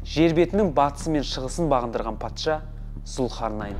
Жер бетінің батысы мен шығысын бағындырған патша Зұлхарнайн.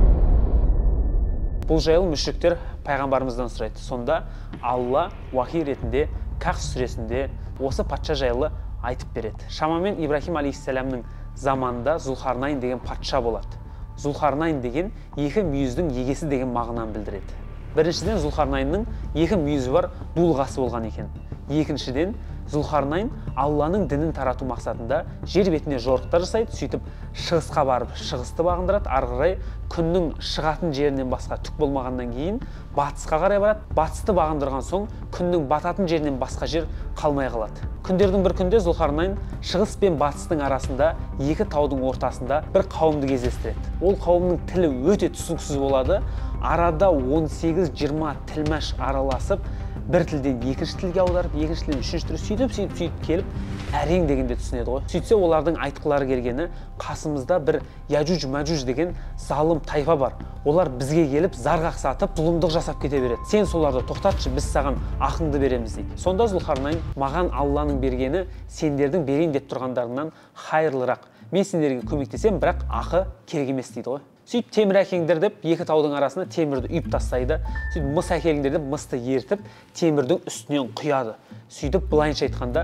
Бұл жайлы мүшриктер пайғамбарымыздан сұрайды. Сонда Алла уахи ретінде Кахф сүресінде осы патша жайлы айтып береді. Шамамен Ибрахим алейхиссаламның заманында Зұлхарнайн деген патша болады. Зұлхарнайн деген екі мүйіздің егесі деген мағынаны білдіреді. Біріншіден Зұлхарнайнның екі мүйізі бар дулғасы болған екен. Екіншіден Зұлхарнайн Алланың дінін тарату мақсатында жер бетіне жорықтар жасайды, сөйтіп шығысқа барып шығысты бағындырады, ары қарай күннің шығатын жерінен басқа түк болмағаннан кейін батысқа қарай барады. Батысты бағындырған соң күннің бататын жерінен басқа жер қалмай қалады. Күндердің бір күнде Зұлхарнайн шығыс пен батыстың арасында екі таудың ортасында бір қауымды кездестіреді. Ол қауымның тілі өте түсініксіз болады. Арада 18-20 тілмәш араласып, бір тілден екінші тілге аударып, екінші тілден үшінші тілге сөйтіп келіп әрең дегенде түсінеді ғой. Сөйтсе олардың айтқылары келгені, қасымызда бір Яжуж-Мәжуж деген залым тайпа бар. Олар бізге келіп зарғақ сатып, зұлымдық жасап кете береді. Сен соларды тоқтатшы, біз саған ақыңды береміз дейді. Сонда Зұлхарнайн: маған Алланың бергені сендердің берейін деп тұрғандарыңнан хайырлырақ. Мен сендерге көмектесем, бірақ ақы керек емес дейді ғой. Сөйтіп темір әкеліңдер деп екі таудың арасына темірді үйіп тастайды. Сөйтіп мыс әкеліңдер деп мысты ертіп темірдің үстінен құяды. Сөйтіп былайынша айтқанда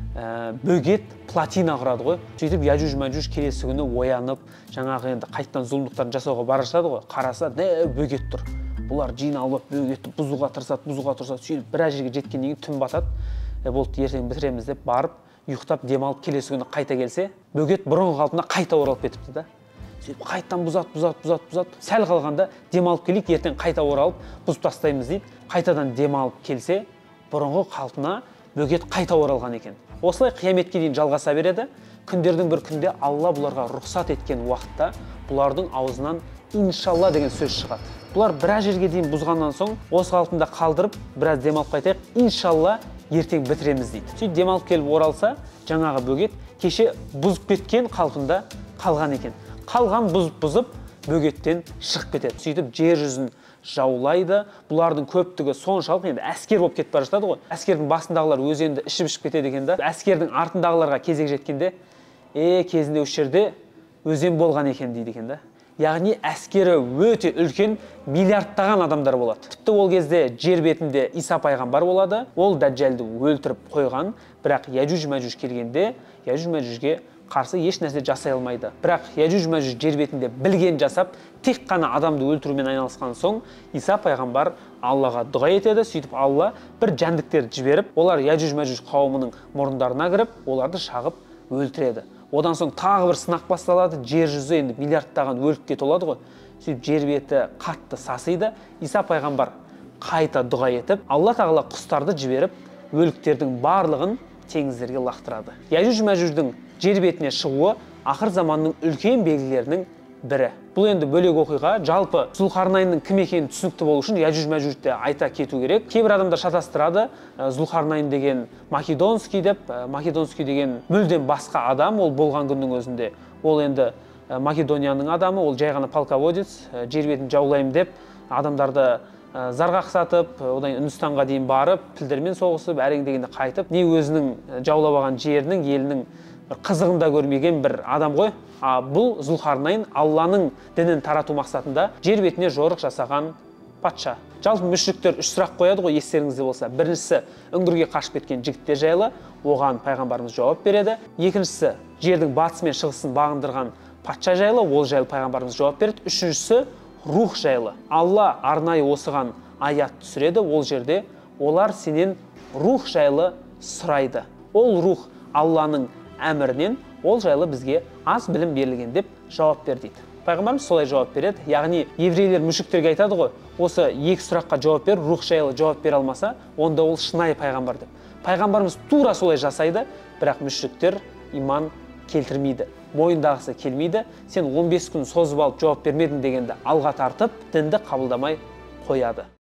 бөгет платина құрады ғой. Сөйтіп Яжуж-Мәжуж келесі күні оянып, жаңағы енді қайттан зұлымдықтарын жасауға барышады ғой. Қараса, бөгет тұр. Бұлар жиналып бөгетті бұзуға тырысады. Сөйтіп біраз жерге жеткеннен кейін түн батады. Болды, ертең бітіреміз деп барып, ұйықтап демалып келесі күні қайта келсе, бөгет бұрынғы қалпына қайта оралып кетіпті да. Сөйтіп қайттан бұзады. Сәл қалғанда демалып келейік, ертең қайта оралып бұзып тастаймыз дейді. Қайтадан демалып келсе, бұрынғы қалпына бөгет қайта оралған екен. Осылай қияметке дейін жалғаса береді. Күндердің бір күнде Алла бұларға рұқсат еткен уақытта бұлардың аузынан иншалла деген сөз шығады. Бұлар біраз жерге дейін бұзғаннан соң, осы қалпында қалдырып, біраз демалып қайтайық, иншалла ертең бітіреміз дейді. Сөйтіп демалып келіп оралса, жаңағы бөгет кеше бұзып кеткен қалпында қалған екен. Қалған бұзып бөгеттен шығып кетеді. Сөйтіп жер жүзін жаулайды. Бұлардың көптігі соншалық, енді әскер болып кетіп бара жатады ғой. Әскердің басындағылар өзенді ішіп кетеді екен да. Әскердің артындағыларға кезек жеткенде, кезінде осы жерде өзен болған екен дейді екен да. Яғни әскері өте үлкен, миллиардтаған адамдар болады. Тіпті ол кезде жер бетінде Иса пайғамбар болады. Ол Дәджжалды өлтіріп қойған, бірақ Яжуж-Мәжуж келгенде Яжуж-Мәжужге қарсы еш нәрсе жасай алмайды. Бірақ Яжуж-Мәжуж жер бетінде білген жасап, тек қана адамды өлтірумен айналысқан соң, Иса пайғамбар Аллаға дұға етеді. Сөйтіп Алла бір жәндіктерді жіберіп, олар Яжуж-Мәжуж қауымының мұрындарына кіріп, оларды шағып өлтіреді. Одан соң тағы бір сынақ басталады. Жер жүзі енді миллиардтаған өлікке толады ғой. Сөйтіп жер беті қатты сасиды. Иса пайғамбар қайта дұға етіп, Алла тағала құстарды жіберіп, өліктердің барлығын теңіздерге лақтырады. Яжуж-Мәжуждың жер бетіне шығуы ақыр заманның үлкен белгілерінің бірі. Бұл енді бөлек оқиға. Жалпы Зұлхарнайнның кім екенін түсінікті болу үшін Яжуж-Мәжужды айта кету керек. Кейбір адамдар шатастырады. Зұлхарнайн деген Македонский деп, Македонский деген мүлдем басқа адам, ол болған күннің өзінде. Ол енді Македонияның адамы, ол жай ғана полководец, жер бетін жаулаймын деп адамдарды зарғақ сатып, одан Үндістанға дейін барып, пілдермен соғысып, әрең дегенде қайтып, не өзінің жаулап алған жерінің, елінің қызығында көрмеген бір адам ғой. Бұл Зұлхарнайн Алланың дінін тарату мақсатында жер бетіне жорық жасаған патша. Жалпы мүшриктер үш сұрақ қояды ғой, естеріңізде болса. Біріншісі, үңгірге қашып кеткен жігіттер жайлы, оған пайғамбарымыз жауап береді. Екіншісі, жердің батысы мен шығысын бағындырған патша жайлы, ол жайлы пайғамбарымыз жауап береді. Үшіншісі, рух жайлы. Алла арнайы осыған аят түсіреді. Ол жерде олар сенен рух жайлы сұрайды. Ол рух Алланың әмірінен, ол жайлы бізге аз білім берілген деп жауап бер дейді. Пайғамбарымыз солай жауап береді. Яғни еврейлер мүшриктерге айтады ғой, осы екі сұраққа жауап бер, рух жайлы жауап бере алмаса, онда ол шынайы пайғамбар деп. Пайғамбарымыз тура солай жасайды, бірақ мүшриктер иман келтірмейді, мойындағысы келмейді. Сен 15 күн созып алып жауап бермедің дегенде алға тартып, дінді қабылдамай қояды.